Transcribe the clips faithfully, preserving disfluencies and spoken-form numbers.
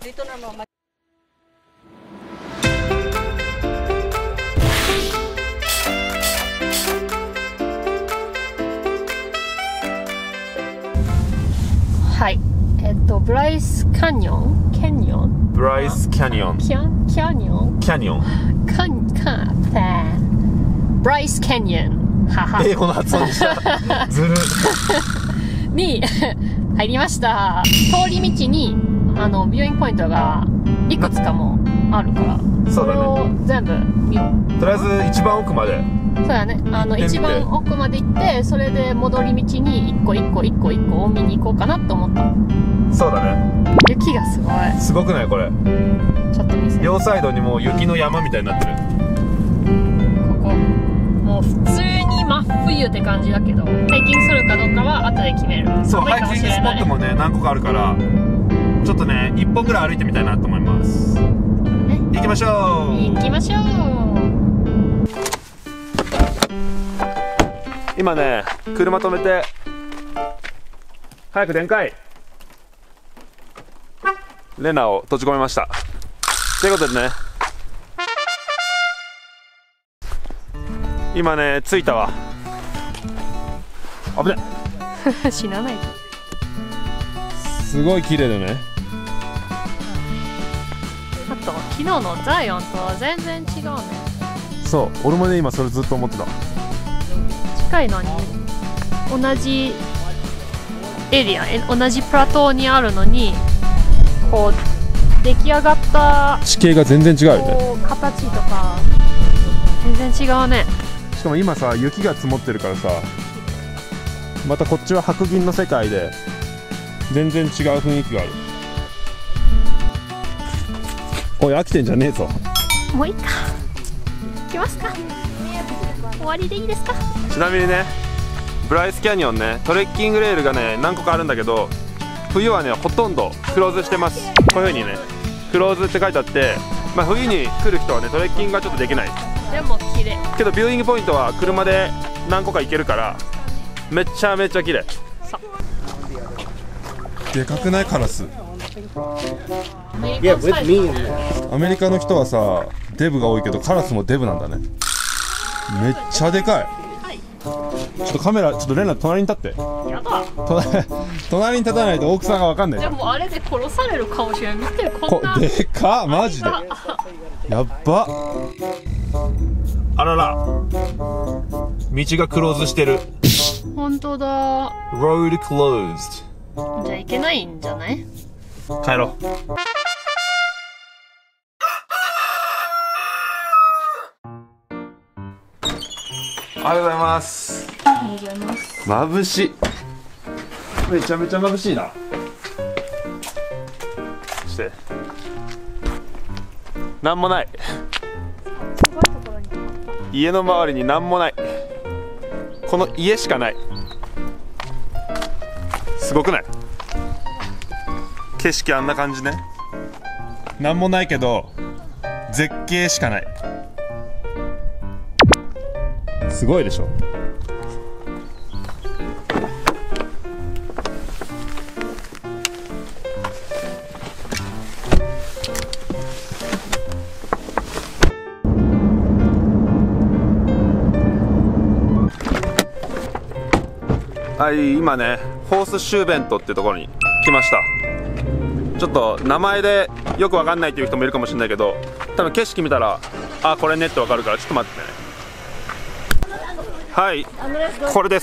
Dito na mo. はい。えっとブライスキャニオン、キャニオン。 ブライスキャニオン。 キャキャニオン。 キャニオン。 カンカブライスキャニオン。はは。 英語の発音でした。ずる。 に入りました。通り道にあのビューイングポイントがいくつかもあるから、 そうだね。 それを全部見よう。 とりあえず一番奥まで。 そうだね。あの一番奥まで行って、それで戻り道に一個一個一個一個を見に行こうかなと思った。 そうだね。 雪がすごい。 すごくないこれ。 ちょっと見せて。 両サイドにもう雪の山みたいになってる。 ここもう普通に真冬って感じだけど、ハイキングするかどうかは後で決める。 そう、ハイキングスポットもね何個かあるから、ちょっとね一本ぐらい歩いてみたいなと思います。ね、行きましょう。 行きましょう。 今ね車止めて早く電開レナを閉じ込めました。ということでね、今ね着いたわ。危ね死なないと。 すごい綺麗だね。 あと昨日のザイオンとは全然違うね。 そう、俺もね今それずっと思ってた。 近いのに同じエリア、同じプラトーにあるのに、こう出来上がった地形が全然違うよね。 形とか全然違うね。 しかも今さ雪が積もってるからさ、またこっちは白銀の世界で全然違う雰囲気がある。おい飽きてんじゃねえぞ。 もういいか、来ますか。終わりでいいですか。 ちなみにねブライスキャニオンね、トレッキングレールがね何個かあるんだけど、冬はねほとんどクローズしてます。こういう風にねクローズって書いてあって、まあ、冬に来る人はねトレッキングがちょっとできない。 でも綺麗けどビューイングポイントは車で何個か行けるからめっちゃめちゃ綺麗。でかくないカラス。アメリカの人はさデブが多いけどカラスもデブなんだね。めっちゃでかい。ちょっとカメラちょっとレナ隣に立って。 やだ。 隣に立たないと大きさが分かんない。 でもあれで殺されるかもしれない。見てこんなでかっマジでやっば。あらら道がクローズしてる。 本当だ。 Road closed。 じゃあ行けないんじゃない。 帰ろう。おはようございます。 おはようございます。 眩しい。めちゃめちゃ眩しいな。そしてなんもない。家の周りになんもない。この家しかない。すごくない？景色あんな感じね。なんもないけど絶景しかない。すごいでしょ。はい、今ねホースシューベントっていうところに来ました。ちょっと名前でよくわかんないっていう人もいるかもしれないけど、多分景色見たらあこれねってわかるから、ちょっと待ってね。はい、これです。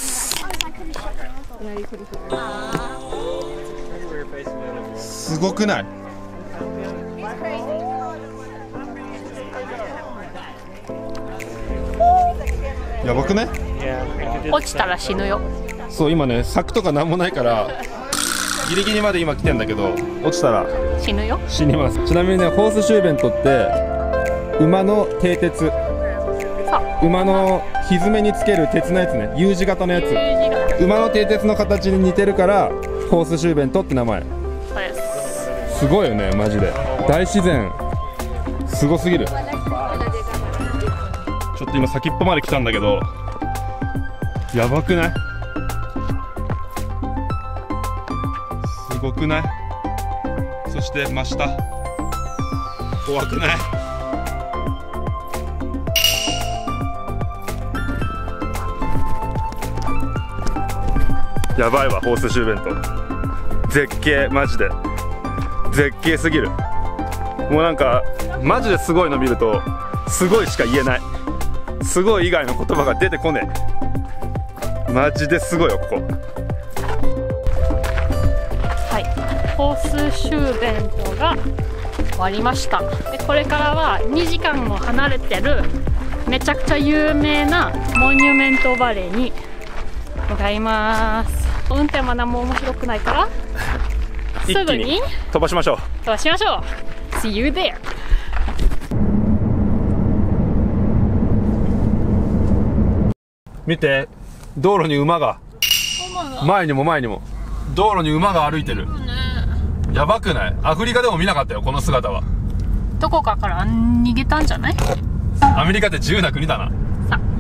すごくない？やばくね？ 落ちたら死ぬよ。 そう今ね柵とかなんもないからギリギリまで今来てんだけど、落ちたら死ぬよ。 死にます。ちなみにねホースシューベントって馬の蹄鉄、馬の蹄につける鉄のやつね、U 字型のやつ。馬の蹄鉄の形に似てるからホースシューベントって名前。すごいよねマジで。大自然すごすぎる。ちょっと今先っぽまで来たんだけどやばくない？すごくない？ そして真下。怖くない？やばいわ、ホースシューベント。絶景、マジで絶景すぎる。もうなんかマジですごいの見るとすごいしか言えない。すごい以外の言葉が出てこねえ。マジですごいよここ。 はい、ホースシューベントが終わりました。でこれからはにじかんも離れてるめちゃくちゃ有名なモニュメントバレーに向かいます。運転は何も面白くないからすぐに飛ばしましょう。 飛ばしましょう。 See you there。 見て、道路に馬が、前にも前にも道路に馬が歩いてる。やばくない？アフリカでも見なかったよこの姿は。 どこかから逃げたんじゃない？ アメリカって自由な国だな。さあ、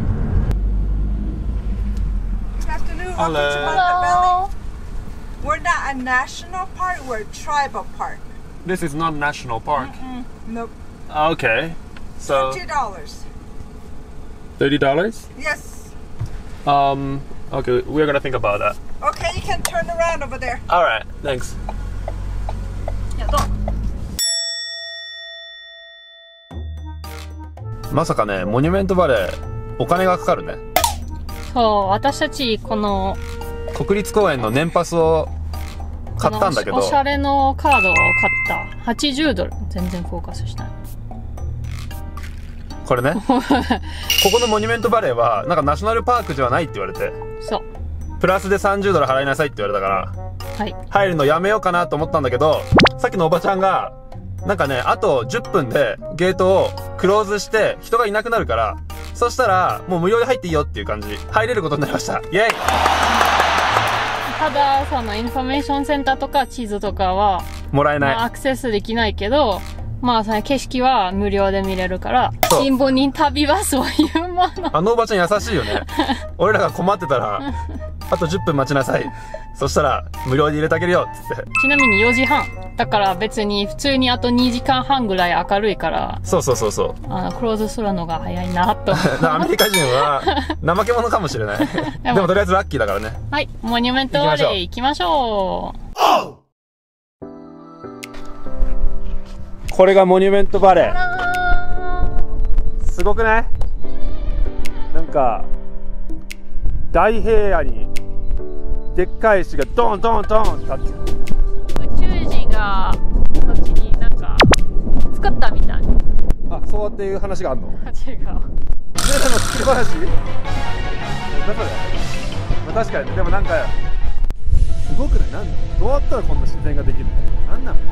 Hello. We're not a national park, we're a tribal park. This is not a national park. Mm-mm. Nope. Okay. So Thirty dollars. thirty dollars? Yes. Um, okay, we're gonna think about that. Okay, you can turn around over there. Alright, thanks. やった。 まさかね、モニュメントバレーお金がかかるね。 そう、私たちこの国立公園の年パスを買ったんだけど、 おしゃれのカードを買った。はちじゅうドル。全然フォーカスしない。 これねここのモニュメントバレーはなんかナショナルパークじゃないって言われて、 そうプラスでさんじゅうドル払いなさいって言われたから、はい、入るのやめようかなと思ったんだけど、さっきのおばちゃんがなんかね、あとじゅっぷんでゲートをクローズして人がいなくなるから、そしたらもう無料で入っていいよっていう感じ、入れることになりました。イエイ。 ただそのインフォメーションセンターとか地図とかはもらえない、 まあ、アクセスできないけど、まあその景色は無料で見れるから、貧乏人旅はそういうもの。 あのおばちゃん優しいよね俺らが困ってたらあとじゅっぷん待ちなさい、そしたら無料で入れてあげるよっつって。 ちなみによじはんだから別に普通にあとにじかんはんぐらい明るいから、 そうそうそうそう、 あのクローズするのが早いなとアメリカ人は怠け者かもしれないでもとりあえずラッキーだからね。 はい、モニュメントバレー行きましょう。 これがモニュメントバレー。すごくない？なんか大平野にでっかい石がドンドンドンって立ってる。 宇宙人がこっちになんか作ったみたい。 あ、そうっていう話があるの？ 違う。 ゼロの作り話？なんだそれ。まあ、確かにでもなんかすごくない？なんどうやったらこんな自然ができるの？なんなの？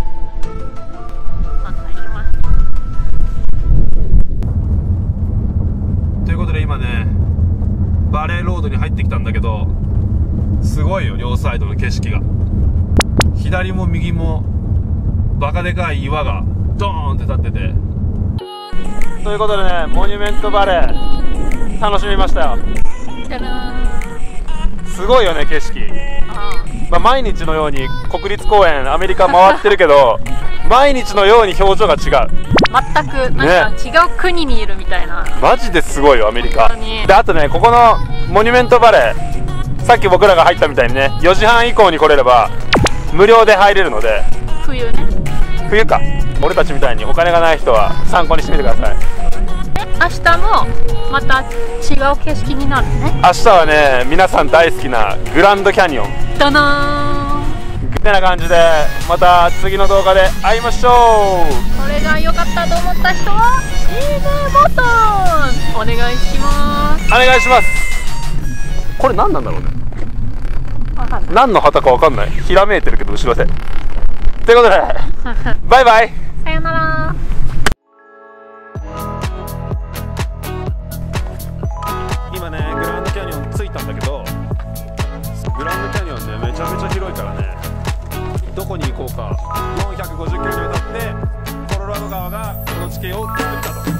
ということで今ね、バレーロードに入ってきたんだけど、すごいよ両サイドの景色が。左も右もバカでかい岩がドーンって立ってて。ということでね、モニュメントバレー楽しみましたよ。すごいよね景色。まあ、毎日のように国立公園アメリカ回ってるけど毎日のように表情が違う。 全くなんか違う国にいるみたいな、ね、 マジですごいよアメリカで。あとね、ここのモニュメントバレー、さっき僕らが入ったみたいにね、よじはん以降に来れれば無料で入れるので。 冬ね。 冬か。俺たちみたいにお金がない人は参考にしてみてください。 明日もまた違う景色になるね。 明日はね、皆さん大好きなグランドキャニオンだなーってな感じで、また次の動画で会いましょう。 これが良かったと思った人はいいねボタンお願いします。 お願いします。これ何なんだろうね。何の旗か分かんない。ひらめいてるけど後ろで。ということでバイバイ。 さよなら。 今ね、グランドキャニオン着いたんだけど、グランドキャニオンね、めちゃめちゃ広いからね、どこに行こうか。よんひゃくごじゅっキロにわたってコロラド川がこの地形を作ったと。